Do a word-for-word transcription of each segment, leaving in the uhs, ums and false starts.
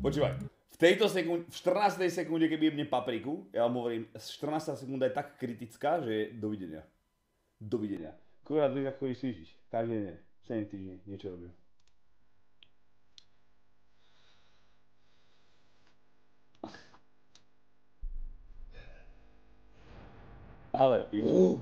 Počúvaj, v tejto sekunde, v štrnástej sekunde, keby jebne papriku, ja vám hovorím, štrnásta sekunda je tak kritická, že dovidenia. Dovidenia. Kurva, dvě ako vyslížiš. Každý deň, sedem týždní, niečo robím. Ale, uh.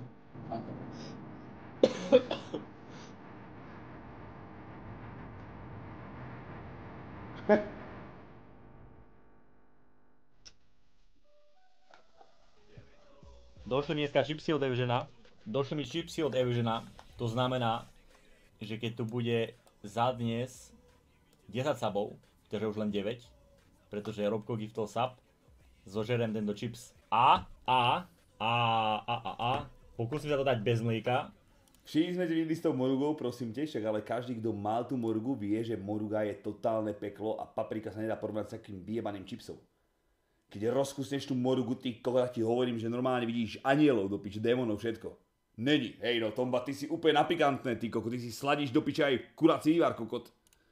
Došli mi dneska čipsy od Evžena. Došli mi čipsy od Evžena. To znamená, že keď tu bude za dnes desať sabov, to je už len deväť, pretože Robko giftol sub, zožerem tento chips a, a, a, a, a, a, pokúsim sa to dať bez mlieka. Všichni sme videli s tou morugou, prosím te, však ale každý, kto mal tú morugu, vie, že moruga je totálne peklo a paprika sa nedá porovnať s takým vyjebaným chipsom. Keď rozkusneš tú morugu, ty kokot, ti hovorím, že normálne vidíš anielov do piče, démonov, všetko. Není, hej no, Tomba, ty si úplne napikantné, ty kokot, ty si sladíš do piče aj kurací vývar, kokot.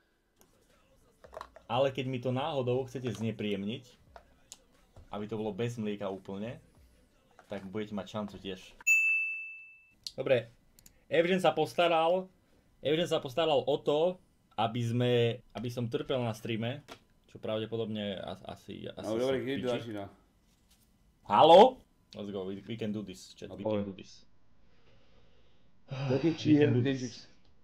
Ale keď mi to náhodou chcete znepríjemniť, aby to bolo bez mlieka úplne, tak budete mať šancu tiež. Dobre, Evžen sa postaral, Evžen sa postaral o to, aby sme, aby som trpel na streame, čo pravdepodobne asi, asi no dobre, keď to začína. Halo? Let's go, we, we can do this, chat, we can do this. Taký cheater, Digix.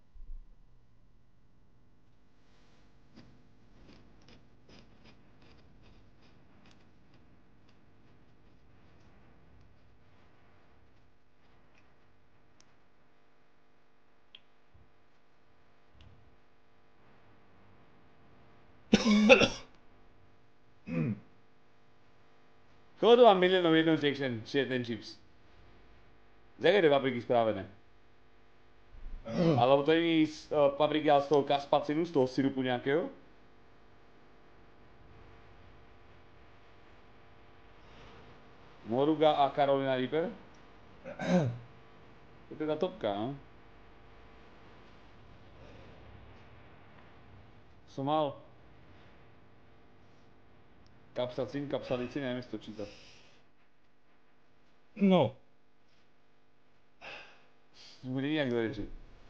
Koľko mám miliónov jednou section, shit and chips? Z jaké to papriky správené? Alebo to není z uh, papriky, ale z toho kaspacinu, z toho sirupu nejakého? Moruga a Carolina Reaper? To je teda topka, no? Som mal kapsacín, kapsalicín, neviem si to čítať. No. Bude nejak do reči.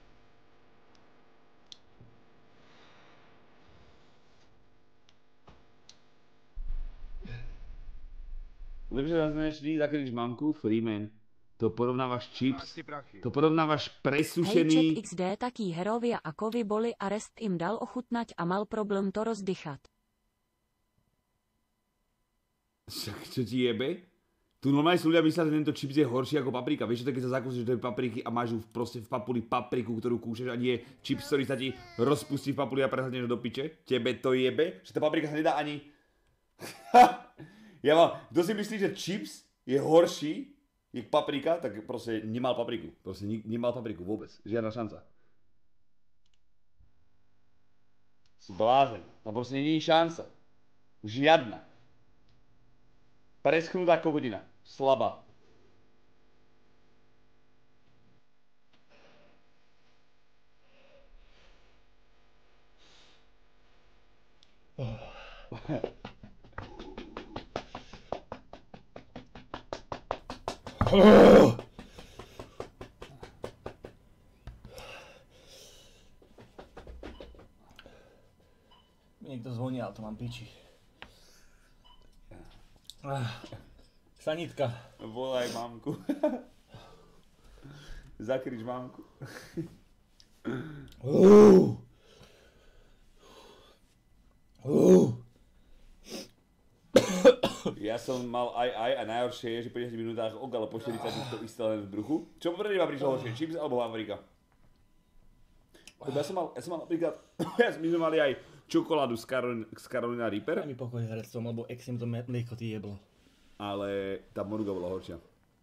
Lepšie zaznáš vždy zakryť mamku, Freeman. To porovnávaš chips, to porovnávaš presušený... Hejček iks dé taký herovia a kovy boli a rest im dal ochutnať a mal problém to rozdychať. Však čo ti jebe? Tu normálne sú ľudia myslia, že tento chips je horší ako paprika. Vieš, že keď sa zakúsiš do papriky a máš proste v papuli papriku, ktorú kúšaš a nie chips, ktorý sa ti rozpustí v papuli a presadneš do piče? Tebe to jebe? Že tá paprika sa nedá ani... Ja mám... Kto si myslí, že chips je horší je paprika, tak proste nemal papriku. Proste nemal papriku vôbec. Žiadna šanca. Si blázen. Tam proste nie je šanca. Žiadna. Preschnutá kokodina. Slabá. Oh. Niekto zvoní, ale to mám piči. Ah, sanitka. Volaj mamku. Zakryč mamku. Uh. Uh. Ja som mal aj aj a najhoršie je, že po desať minútach ok, ale po štyridsať to isté len v bruchu. Čo pre teba prišlo horšie, chips alebo paprika? Ja som mal, ja som mal napríklad, my sme mali aj čokoládu z, Karol, z Carolina Reaper. Daj mi pokoj herectvom, lebo ex im to mlieko ty jeblo. Ale tá moruga bola horšia.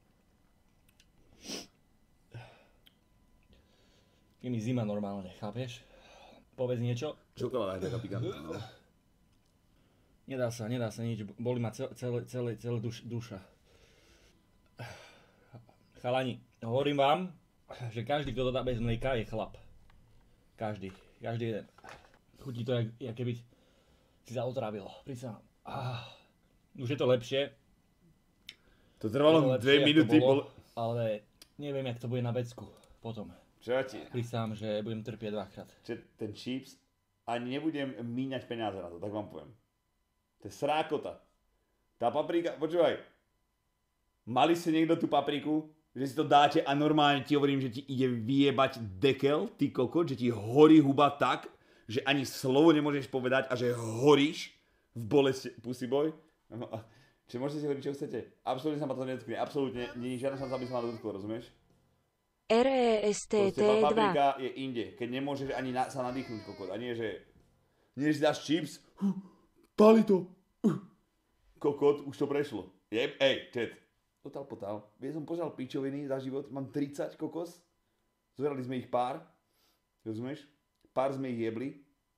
Je mi zima normálne, chápeš? Povedz niečo. Čokoláda je taká pikantná, no. Nedá sa, nedá sa nič, boli ma celé, celé, celé, celé duš, duša. Chalani, hovorím vám, že každý, kto to dá bez mlieka, je chlap. Každý, každý jeden. Chutí to, jak, jak keby si sa otravilo, prísam. Ah, už je to lepšie. To trvalo dve minúty. Bolo, ale neviem, jak to bude na vecku potom. Čo ti? Prísam, že budem trpieť dvakrát. Čo ten chips, ani nebudem míňať peniaze na to, tak vám poviem. To je srákota. Tá paprika, počúvaj. Mali ste niekto tú papriku, že si to dáte a normálne ti hovorím, že ti ide vyjebať dekel, ty kokot, že ti horí huba tak, že ani slovo nemôžeš povedať a že horíš v bolesti, pussy boy. Čiže môžete si hovoriť, čo chcete. Absolútne sa ma to nedotkne, absolútne, nie je žiadna šanca, aby sa ma to dotklo, rozumieš? R E S T T dva. Paprika je inde, keď nemôžeš ani na, sa nadýchnuť kokot. A nie, že nie, že dáš chips, huh, páli to, uh, kokot, už to prešlo. Jeb, ej, chat, total potál. Vie som požal pičoviny za život, mám tridsať kokos, zverali sme ich pár, rozumieš? Pár sme ich jebli.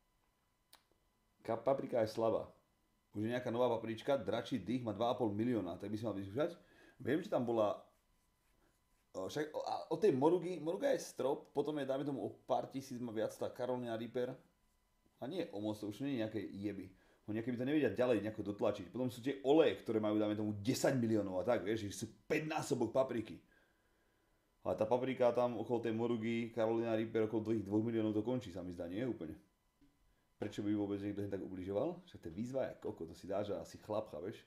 Paprika je slabá. Už je nejaká nová paprička, dračí dých, má dva a pol milióna, tak by si mal vyskúšať. Viem, že tam bola však o, o tej Morugy, Moruga je strop, potom je, dáme tomu, o pár tisíc má viac tá Carolina Reaper. A nie o moc, to už nie je nejaké jeby. Oni nejaké by to nevedia ďalej nejako dotlačiť. Potom sú tie oleje, ktoré majú, dáme tomu, desať miliónov a tak, vieš, že sú päťnásobok papriky. Ale tá paprika tam okolo tej Morugy, Carolina Reaper, okolo dvoch miliónov to končí, sa mi zdá, nie úplne. Prečo by vôbec niekto tak ubližoval? Však to je výzva, jak koko, to si dáš a asi chlap, chápeš?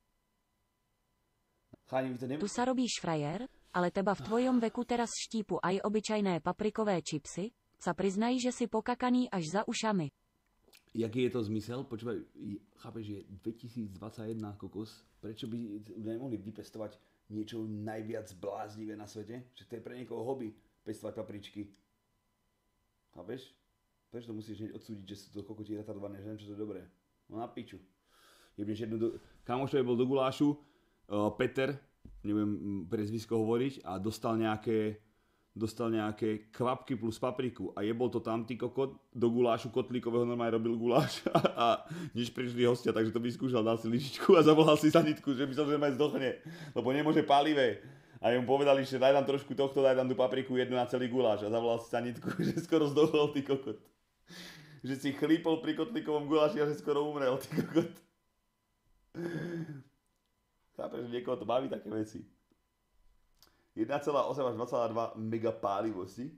Cháni, vy to nem... Tu sa robíš frajer? Ale teba v tvojom veku teraz štípu aj obyčajné paprikové čipsy, sa priznají, že si pokakaný až za ušami. Jaký je to zmysel? Počúvaj, chápeš, že je dvetisícdvadsaťjeden kokos, prečo by nemohli vypestovať niečo najviac bláznivé na svete? Že to je pre niekoho hobby, pestovať papričky. Chápeš? Prečo to musíš hneď odsúdiť, že sú to kokoti retardované, že neviem, čo to je dobré? No na piču. Jebneš jednu do... Kamoš, bol do gulášu, uh, Peter, neviem prezvisko hovoriť, a dostal nejaké, dostal nejaké kvapky plus papriku a jebol to tam, ty kokot, do gulášu kotlíkového normálne robil guláš a, a než prišli hostia, takže to vyskúšal, dal si lyžičku a zavolal si sanitku, že by som že aj zdochne, lebo nemôže palivé. A jemu povedali, že daj tam trošku tohto, daj tam tú papriku jednu na celý guláš a zavolal si sanitku, že skoro zdochol, ty kokot. Že si chlípol pri kotlíkovom guláši a že skoro umrel, ty kokot. Chápeš, že niekoho to baví také veci. jeden celá osem až dva celá dva mega pálivosti.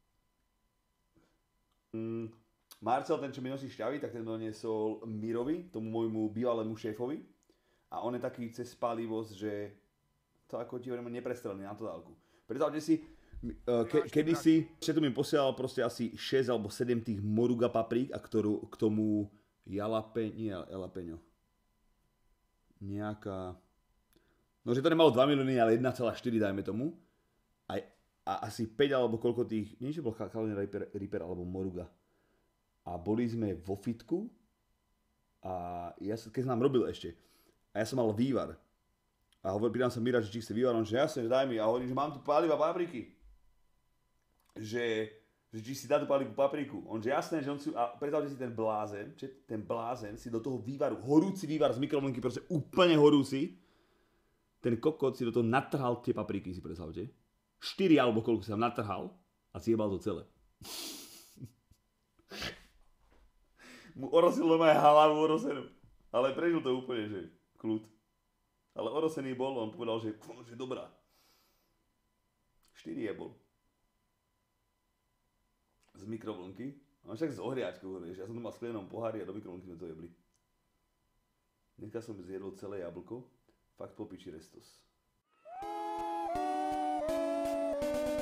Mm, Marcel, ten čo mi nosí šťavy, tak ten doniesol Mirovi, tomu môjmu bývalému šéfovi. A on je taký cez pálivosť, že to ako ti hovorím, neprestrelný na to dálku. Predstavte si, ke, kedysi, tu mi posielal proste asi šesť alebo sedem tých Moruga paprík a ktorú k tomu jalape, nie jalapeňo. Nejaká... No, že to nemalo dva milióny, ale jeden celá štyri dajme tomu. A, a asi päť alebo koľko tých, nie že bol Carolina Reaper, Reaper alebo Moruga. A boli sme vo fitku a ja keď som nám robil ešte. A ja som mal vývar. A hovoril, pýtam sa Mira, že či chce vývar, on že jasne, že daj mi. A hovorím, že mám tu páliva papriky. Že, že či si dá tú pálivú papriku. On že jasné, že on si, a predstavte si ten blázen, že ten blázen si do toho vývaru, horúci vývar z mikrovlnky, proste úplne horúci, ten kokot si do toho natrhal tie papriky, si predstavte. štyri alebo koľko si tam natrhal a si jebal to celé. Mu orosilo aj hlavu orosenú. Ale prežil to úplne, že kľud. Ale orosený bol, on povedal, že, že dobrá. štyri jebol. Z mikrovlnky. A však z ohriačkou, vieš. Ja som tu mal v sklenom pohári a do mikrovlnky sme to jebli. Dneska som zjedol celé jablko. Fakt po piči restos.